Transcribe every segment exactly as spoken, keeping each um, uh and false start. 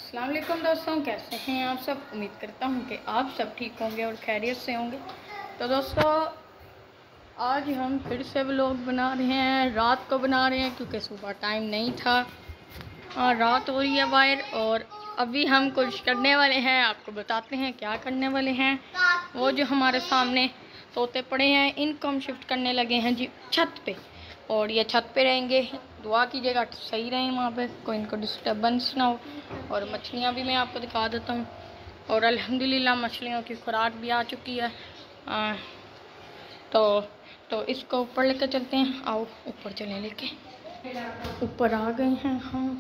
अस्सलाम वालेकुम दोस्तों, कैसे हैं आप सब। उम्मीद करता हूं कि आप सब ठीक होंगे और खैरियत से होंगे। तो दोस्तों आज हम फिर से व्लॉग बना रहे हैं। रात को बना रहे हैं क्योंकि सुबह टाइम नहीं था और रात हो रही है बाहर। और अभी हम कुछ करने वाले हैं, आपको बताते हैं क्या करने वाले हैं। वो जो हमारे सामने तोते पड़े हैं इनको हम शिफ्ट करने लगे हैं जी छत पे। और ये छत पे रहेंगे, दुआ कीजिएगा सही रहें, वहाँ पे कोई इनको डिस्टर्बेंस ना हो। और मछलियाँ भी मैं आपको दिखा देता हूँ। और अल्हम्दुलिल्लाह मछलियों की खुराक भी आ चुकी है। आ, तो तो इसको ऊपर लेकर चलते हैं। आओ ऊपर चलें, लेके ऊपर आ गए हैं हम,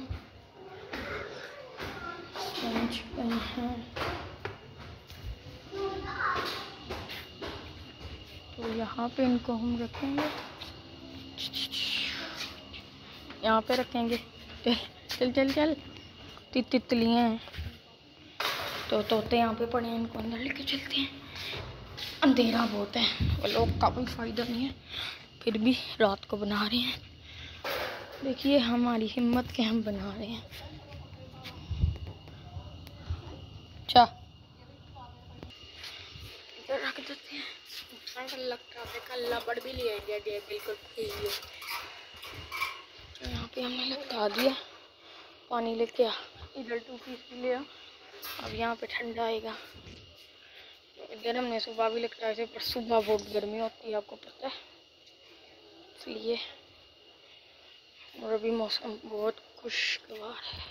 पहुँच गए हैं। तो यहाँ पे इनको हम रखेंगे, यहाँ पे रखेंगे। चल चल चल चल ति तितलियाँ हैं तो तोते यहाँ पे पड़े हैं, इनको अंदर लेके चलते हैं। अंधेरा बहुत है और लोग का कोई फ़ायदा नहीं है, फिर भी रात को बना रहे हैं। देखिए हमारी हिम्मत के हम बना रहे हैं। अच्छा इधर रख देते हैं। कल्ला बढ़ भी लिया गया बिल्कुल। तो यहाँ पे हमने लटका दिया, पानी लेके आ, इधर टू पीस भी लिया। अब यहाँ पे ठंडा आएगा। इधर हमने सुबह भी लटकाए थे, पर सुबह बहुत गर्मी होती है आपको पता है, इसलिए। और अभी मौसम बहुत खुशगवार है।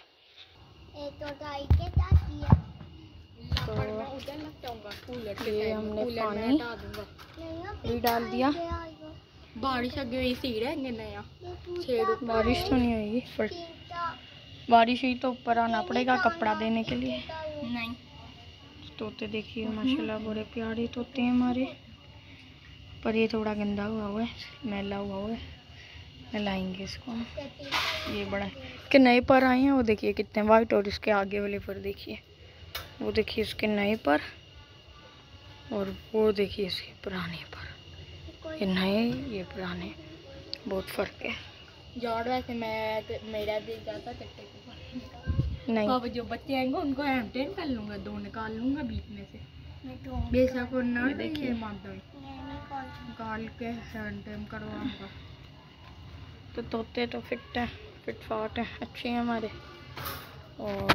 तो ये हमने पानी भी डाल दिया। बारिश आ गई सी नया, बारिश तो नहीं आएगी, पर बारिश हुई तो ऊपर आना पड़ेगा कपड़ा देने के लिए। नहीं तोते देखिए माशाल्लाह बड़े प्यारे तोते हैं हमारे, पर ये थोड़ा गंदा हुआ हुआ है, मैला हुआ हुआ है, नहलाएंगे इसको। ये बड़ा है कि नए पर आए हैं, वो देखिए कितने वाइट। और इसके आगे वाले पर देखिए, वो देखिए इसके नए पर, और वो देखिए इसके पुराने पर। ये नए ये पुराने, बहुत फ़र्क है। यार वैसे मैं मेरा दिल जाता कट्टे को नहीं, अब जो बच्चे आएंगे उनको हैमटेन कर लूँगा, दो निकाल लूँगा बीच में से। बेशक ना देखिए निकाल के हैमटेन करवाऊँगा। तो तोते तो फिट है, फिट फाट है, अच्छे हैं हमारे। और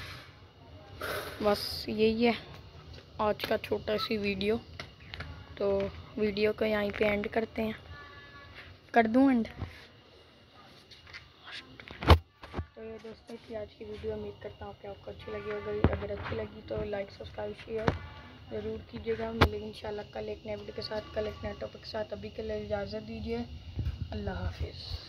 बस यही है आज का छोटा सी वीडियो। तो वीडियो को यहीं पे एंड करते हैं, कर दूँ एंड। तो ये दोस्तों की आज की वीडियो, उम्मीद करता हूँ कि आपको अच्छी लगी होगी। अगर अच्छी लगी तो लाइक सब्सक्राइब शेयर ज़रूर कीजिएगा। मिलेंगे इंशाल्लाह कल एक नए वीडियो के साथ, कल एक नए टॉपिक के साथ। अभी के लिए इजाज़त दीजिए, अल्लाह हाफिज़।